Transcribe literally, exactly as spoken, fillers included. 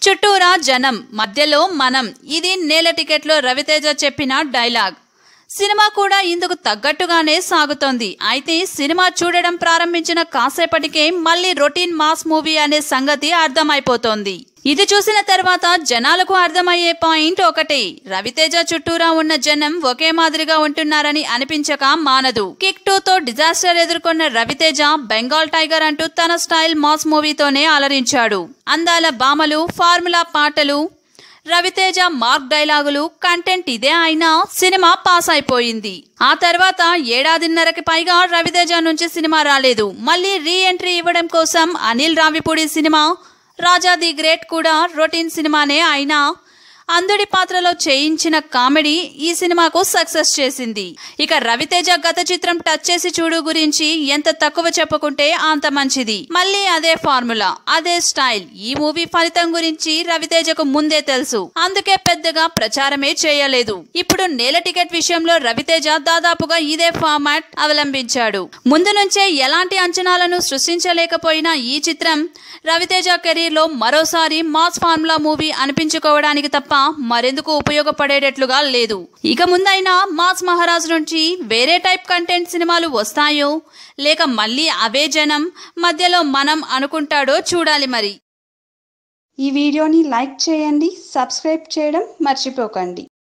చుట్టూరా జనం మధ్యలో మనం ఇది నేల టికెట్లో రవితేజ చెప్పిన డైలాగ్. సినిమా కూడా ఇందుకు తగ్గట్టుగానే సాగుతోంది. అయితే సినిమా చూడడం ప్రారంభించిన కాసేపటికే మళ్ళీ రొటీన్ మాస్ మూవీ అనే సంగతి అర్థమైపోతోంది. ఇది చూసిన తర్వాత జనాలకు అర్థమయ్యే పాయింట్ ఒకటే, రవితేజ చుట్టూరా ఉన్న జనం ఒకే మాదిరిగా ఉంటున్నారని అనిపించక మానదు. కిక్ టూ తో డిజాస్టర్ ఎదుర్కొన్న రవితేజ బెంగాల్ టైగర్ అంటూ తన స్టైల్ మాస్ మూవీతోనే అలరించాడు. అందాల బామలు, ఫార్ములా పాటలు, రవితేజ మార్క్ డైలాగులు, కంటెంట్ ఇదే అయినా సినిమా పాస్ అయిపోయింది. ఆ తర్వాత ఏడాదిన్నరకి పైగా రవితేజ నుంచి సినిమా రాలేదు. మళ్ళీ రీ ఎంట్రీ ఇవ్వడం కోసం Anil Ravipudi cinema Raja the great కూడా రొటీన్ సినిమానే అయినా అందుడి పాత్రలో చేయించిన కామెడీ ఈ సినిమాకు సక్సెస్ చేసింది. ఇక రవితేజ గత చిత్రం టచ్ చేసి చూడు గురించి ఎంత తక్కువ చెప్పుకుంటే అంత మంచిది. మళ్ళీ అదే ఫార్ములా, అదే స్టైల్. ఈ మూవీ ఫలితం గురించి రవితేజకు ముందే తెలుసు, అందుకే పెద్దగా ప్రచారమే చేయలేదు. ఇప్పుడు నేల టికెట్ విషయంలో రవితేజ దాదాపుగా ఇదే ఫార్మాట్ అవలంబించాడు. ముందు నుంచే ఎలాంటి అంచనాలను సృష్టించలేకపోయిన ఈ చిత్రం రవితేజ కెరీర్ లో మరోసారి మాస్ ఫార్ములా మూవీ అనిపించుకోవడానికి తప్ప మరెందుకు ఉపయోగపడేటట్లుగా లేదు. ఇక ముందైనా మాస్ మహారాజ్ నుంచి వేరే టైప్ కంటెంట్ సినిమాలు వస్తాయో లేక మళ్ళీ అవే జనం మధ్యలో మనం అనుకుంటాడో చూడాలి మరి. ఈ వీడియోని లైక్ చేయండి, సబ్స్క్రైబ్ చేయడం మర్చిపోకండి.